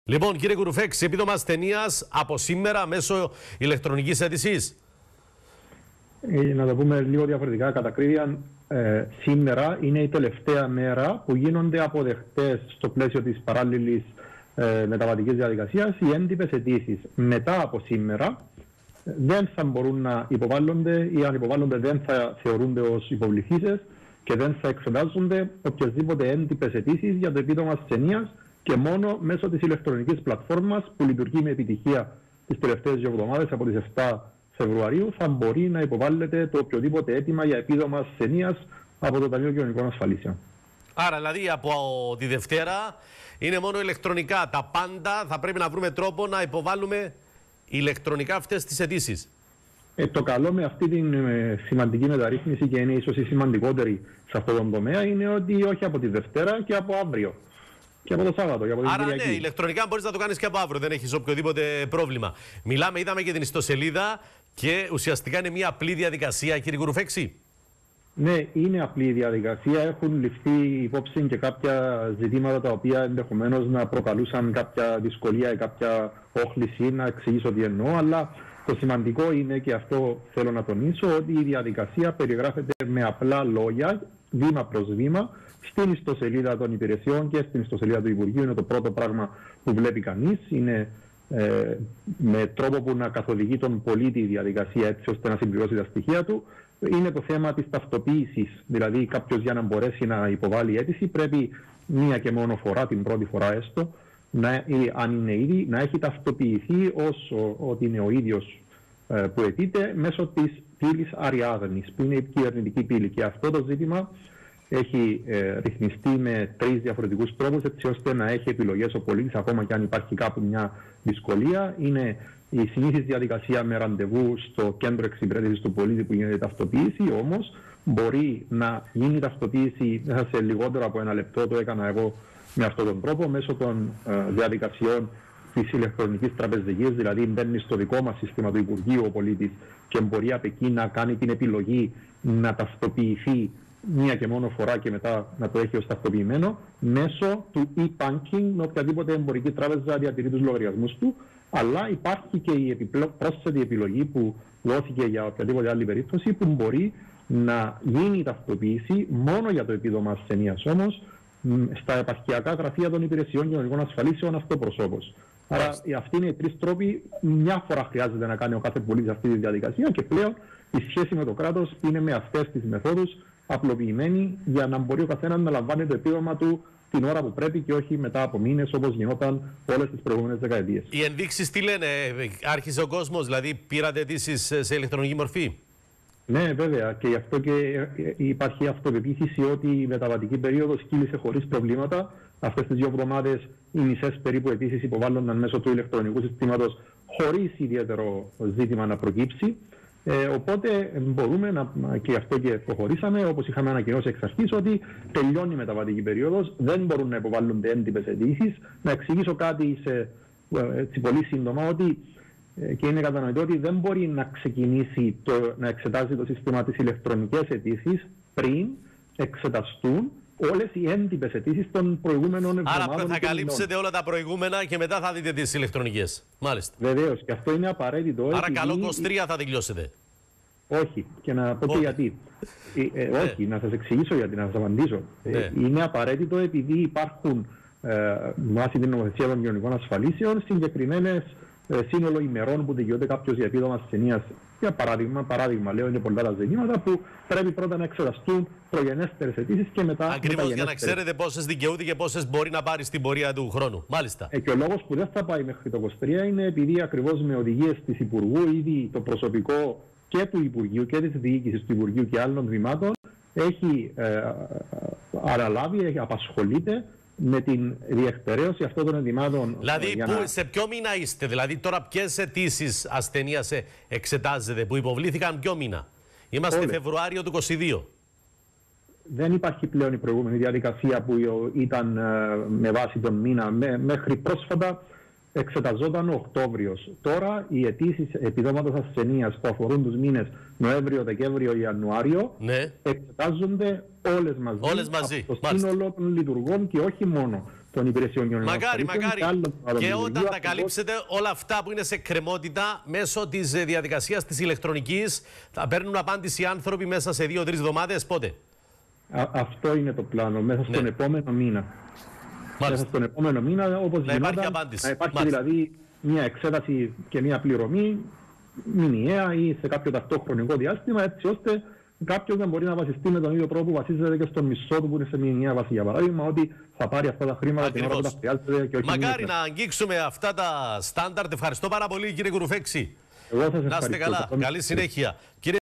Λοιπόν, κύριε Κουρουφέξη, επίδομα ασθενείας από σήμερα μέσω ηλεκτρονικής αίτησης. Να το πούμε λίγο διαφορετικά. Κατά ακρίβεια, σήμερα είναι η τελευταία μέρα που γίνονται αποδεκτές στο πλαίσιο της παράλληλης μεταβατικής διαδικασίας οι έντυπες αιτήσεις. Μετά από σήμερα δεν θα μπορούν να υποβάλλονται ή αν υποβάλλονται δεν θα θεωρούνται ως υποβληθήσεις και δεν θα εξετάζονται οποιασδήποτε έντυπες αιτήσεις για το επίδομα ασθενείας και μόνο μέσω της ηλεκτρονικής πλατφόρμας που λειτουργεί με επιτυχία τις τελευταίες 2 εβδομάδες από τις 7 Φεβρουαρίου θα μπορεί να υποβάλλεται το οποιοδήποτε αίτημα για επίδομα ασθενείας από το Ταμείο Κοινωνικών Ασφαλίσεων. Άρα, δηλαδή, από τη Δευτέρα είναι μόνο ηλεκτρονικά. Τα πάντα θα πρέπει να βρούμε τρόπο να υποβάλουμε ηλεκτρονικά αυτές τις αιτήσεις. Το καλό με αυτή τη σημαντική μεταρρύθμιση και είναι ίσως η σημαντικότερη σε αυτόν τον τομέα είναι ότι όχι από τη Δευτέρα και από αύριο. Και από το Σάββατο, και από την Άρα, Κυριακή. ναι, ηλεκτρονικά μπορείς να το κάνεις και από αύριο. Δεν έχεις οποιοδήποτε πρόβλημα. Μιλάμε, είδαμε και την ιστοσελίδα και ουσιαστικά είναι μια απλή διαδικασία, κύριε Κουρουφέξη. Ναι, είναι απλή η διαδικασία. Έχουν ληφθεί υπόψη και κάποια ζητήματα τα οποία ενδεχομένως να προκαλούσαν κάποια δυσκολία ή κάποια όχληση, να εξηγήσω τι εννοώ. Αλλά το σημαντικό είναι, και αυτό θέλω να τονίσω, ότι η διαδικασία περιγράφεται με απλά λόγια, βήμα προς βήμα, στην ιστοσελίδα των υπηρεσιών και στην ιστοσελίδα του Υπουργείου. Είναι το πρώτο πράγμα που βλέπει κανείς. Είναι με τρόπο που να καθοδηγεί τον πολίτη η διαδικασία έτσι ώστε να συμπληρώσει τα στοιχεία του. Είναι το θέμα της ταυτοποίησης. Δηλαδή, κάποιος για να μπορέσει να υποβάλει αίτηση πρέπει μία και μόνο φορά, την πρώτη φορά έστω, αν είναι ήδη, να έχει ταυτοποιηθεί ως ότι είναι ο ίδιος που αιτείται μέσω της πύλης Αριάδνης, που είναι η κυβερνητική πύλη. Και αυτό το ζήτημα έχει ρυθμιστεί με 3 διαφορετικούς τρόπους, έτσι ώστε να έχει επιλογές ο πολίτης, ακόμα και αν υπάρχει κάπου μια δυσκολία. Είναι η συνήθις διαδικασία με ραντεβού στο κέντρο εξυπηρέτησης του πολίτη που γίνεται η ταυτοποίηση, όμως μπορεί να γίνει η ταυτοποίηση μέσα σε λιγότερο από 1 λεπτό. Το έκανα εγώ με αυτόν τον τρόπο, μέσω των διαδικασιών της ηλεκτρονικής τραπεζικής, δηλαδή μπαίνει στο δικό μας σύστημα του Υπουργείου ο πολίτης και μπορεί από εκεί να κάνει την επιλογή να ταυτοποιηθεί μία και μόνο φορά και μετά να το έχει ως ταυτοποιημένο μέσω του e-banking με οποιαδήποτε εμπορική τράπεζα διατηρεί τους λογαριασμούς του. Αλλά υπάρχει και η πρόσθετη επιλογή που δόθηκε για οποιαδήποτε άλλη περίπτωση που μπορεί να γίνει η ταυτοποίηση μόνο για το επίδομα ασθενείας όμως στα επαρχιακά γραφεία των υπηρεσιών κοινωνικών ασφαλίσεων αυτοπροσώπως. Άρα αυτοί είναι οι 3 τρόποι. Μια φορά χρειάζεται να κάνει ο κάθε πολίτης αυτή τη διαδικασία και πλέον η σχέση με το κράτος είναι με αυτές τις μεθόδους απλοποιημένη για να μπορεί ο καθένας να λαμβάνει το επίδομα του την ώρα που πρέπει και όχι μετά από μήνες όπως γινόταν όλες τις προηγούμενες δεκαετίες. Οι ενδείξεις τι λένε, άρχισε ο κόσμος, δηλαδή πήρατε αιτήσεις σε ηλεκτρονική μορφή? Ναι, βέβαια. Και γι' αυτό και υπάρχει αυτοπεποίθηση ότι η μεταβατική περίοδος κύλησε χωρίς προβλήματα. Αυτές τις 2 εβδομάδες οι μισές περίπου αιτήσεις υποβάλλονταν μέσω του ηλεκτρονικού συστήματος χωρίς ιδιαίτερο ζήτημα να προκύψει. Οπότε μπορούμε και γι' αυτό και προχωρήσαμε, όπως είχαμε ανακοινώσει εξ αρχής, ότι τελειώνει η μεταβατική περίοδος, δεν μπορούν να υποβάλλονται έντυπες αιτήσεις. Να εξηγήσω κάτι έτσι πολύ σύντομα, ότι και είναι κατανοητό ότι δεν μπορεί να ξεκινήσει να εξετάζει το σύστημα τις ηλεκτρονικές αιτήσεις πριν εξεταστούν όλες οι έντυπες αιτήσεις των προηγούμενων εβδομάδων. Άρα θα καλύψετε όλα τα προηγούμενα και μετά θα δείτε τις ηλεκτρονικές. Μάλιστα. Βεβαίως, και αυτό είναι απαραίτητο. Άρα καλό 23 θα τελειώσετε. Όχι, και να πω και γιατί. Όχι, να σας εξηγήσω γιατί, να σας απαντήσω. Είναι απαραίτητο επειδή υπάρχουν βάσει την νομοθεσία των κοινωνικών ασφαλίσεων συγκεκριμένες σύνολο ημερών που δικαιούται κάποιος για επίδομα ασθενείας. Για παράδειγμα, λέω, είναι πολλά τα ζητήματα που πρέπει πρώτα να εξεταστούν προγενέστερες αιτήσεις και μετά. Ακριβώς, για να ξέρετε πόσες δικαιούται και πόσες μπορεί να πάρει στην πορεία του χρόνου. Μάλιστα. Και ο λόγος που δεν θα πάει μέχρι το 23 είναι επειδή ακριβώς με οδηγίες της Υπουργού ήδη το προσωπικό και του Υπουργείου και της διοίκησης του Υπουργείου και άλλων βημάτων έχει αναλάβει, απασχολείται με την διεκπαιρέωση αυτών των ετοιμάτων. Δηλαδή, σε ποιο μήνα είστε, δηλαδή τώρα ποιες αιτήσεις ασθενείας εξετάζετε που υποβλήθηκαν ποιο μήνα? Είμαστε Φεβρουάριο του 22. Δεν υπάρχει πλέον η προηγούμενη διαδικασία που ήταν με βάση τον μήνα. Μέχρι πρόσφατα εξεταζόταν ο Οκτώβριος. Τώρα οι αιτήσεις επιδόματος ασθενείας που αφορούν τους μήνες Νοέμβριο, Δεκέμβριο, Ιανουάριο εξετάζονται όλες μαζί. Όλες μαζί. Από το σύνολο των λειτουργών και όχι μόνο των υπηρεσιών κοινωνικών ασφαλίσεων. Μακάρι. Και όταν τα καλύψετε όλα αυτά που είναι σε κρεμότητα μέσω της διαδικασίας της ηλεκτρονικής, θα παίρνουν απάντηση οι άνθρωποι μέσα σε 2-3 εβδομάδες. Πότε? Αυτό είναι το πλάνο, μέσα στον επόμενο μήνα. Μάλιστα. Μέσα στον επόμενο μήνα, όπως να υπάρχει απάντηση. να υπάρχει δηλαδή μια εξέταση και μια πληρωμή μηνιαία ή σε κάποιο ταυτόχρονικό διάστημα, έτσι ώστε κάποιος να μπορεί να βασιστεί με τον ίδιο τρόπο που βασίζεται και στο μισθό του που είναι σε μηνιαία βάση. Για παράδειγμα, ότι θα πάρει αυτά τα χρήματα την ώρα που τα χρειάζεται και όχι. Μακάρι να αγγίξουμε αυτά τα στάνταρτ. Ευχαριστώ πάρα πολύ, κύριε Κουρουφέξη. Εγώ σας να είστε καλά. Καλή συνέχεια.